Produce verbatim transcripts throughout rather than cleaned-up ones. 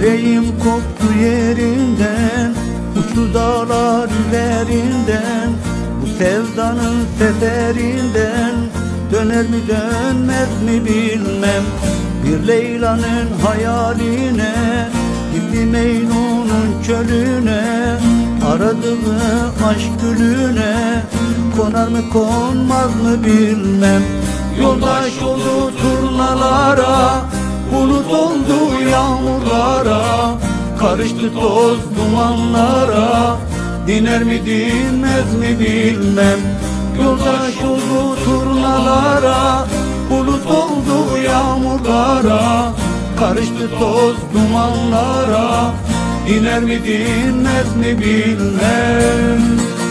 Yüreğim koptu yerinden, uçtu dağlar üzerinden. Bu sevdanın seferinden döner mi dönmez mi bilmem. Bir Leyla'nın hayaline, gittim Eynun'un çölüne. Aradığı aşk gülüne, konar mı konmaz mı bilmem. Yoldaş oldu turnalara, bulut oldu yağmurlara. Karıştı toz dumanlara, diner mi dinmez mi bilmem. Yoldaş oldu turnalara, bulut oldu yağmurlara. Karıştı toz dumanlara, diner mi dinmez mi bilmem.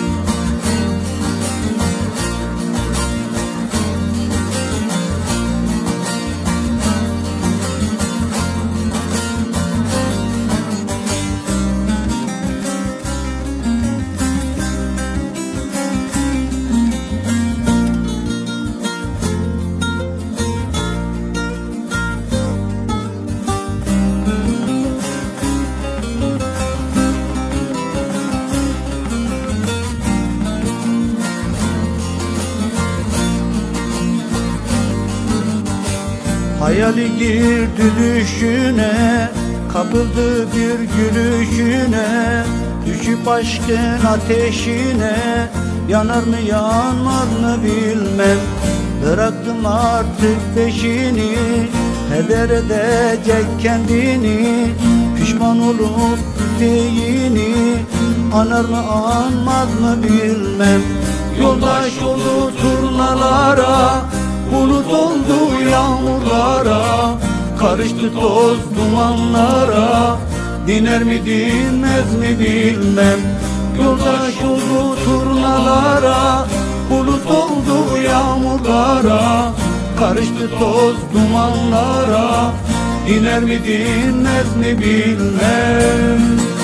Hayali girdi düşüne, kapıldı bir gülüşüne. Düşüp aşkın ateşine, yanar mı yanmaz mı bilmem. Bıraktım artık peşini, heder edecek kendini. Pişman olup gittiğini, anar mı anmaz mı bilmem. Yoldaş oldu turnalara, bulut oldu yağmurlara. Karıştı toz dumanlara, diner mi dinmez mi bilmem. Yoldaş oldu turnalara, bulut oldu yağmurlara. Karıştı toz dumanlara, diner mi dinmez mi bilmem.